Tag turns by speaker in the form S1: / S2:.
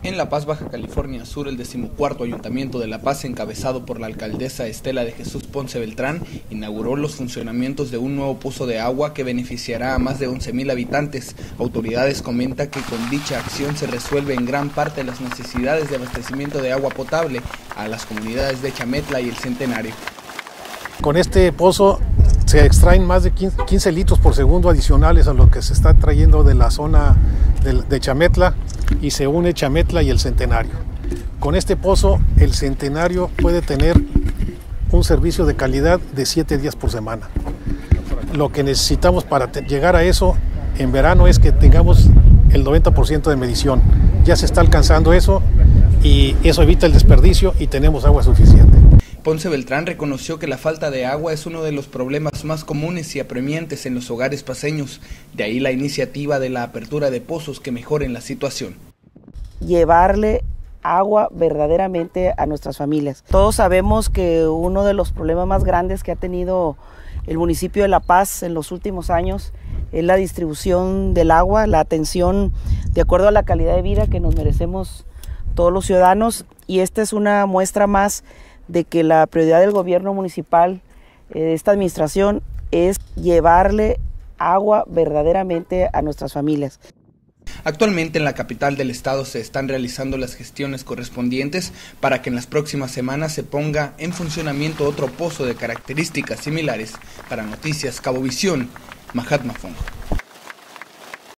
S1: En La Paz, Baja California Sur, el 14º Ayuntamiento de La Paz, encabezado por la alcaldesa Estela de Jesús Ponce Beltrán, inauguró los funcionamientos de un nuevo pozo de agua que beneficiará a más de 11,000 habitantes. Autoridades comentan que con dicha acción se resuelve en gran parte las necesidades de abastecimiento de agua potable a las comunidades de Chametla y El Centenario.
S2: Con este pozo se extraen más de 15 litros por segundo adicionales a lo que se está trayendo de la zona de Chametla, y se une Chametla y El Centenario. Con este pozo el Centenario puede tener un servicio de calidad de 7 días por semana. Lo que necesitamos para llegar a eso en verano es que tengamos el 90% de medición. Ya se está alcanzando eso y eso evita el desperdicio y tenemos agua suficiente.
S1: Ponce Beltrán reconoció que la falta de agua es uno de los problemas más comunes y apremiantes en los hogares paceños, de ahí la iniciativa de la apertura de pozos que mejoren la situación.
S3: Llevarle agua verdaderamente a nuestras familias. Todos sabemos que uno de los problemas más grandes que ha tenido el municipio de La Paz en los últimos años es la distribución del agua, la atención de acuerdo a la calidad de vida que nos merecemos todos los ciudadanos, y esta es una muestra más de que la prioridad del gobierno municipal, de esta administración, es llevarle agua verdaderamente a nuestras familias.
S1: Actualmente en la capital del estado se están realizando las gestiones correspondientes para que en las próximas semanas se ponga en funcionamiento otro pozo de características similares. Para Noticias Cabovisión, Mahatma Fongo.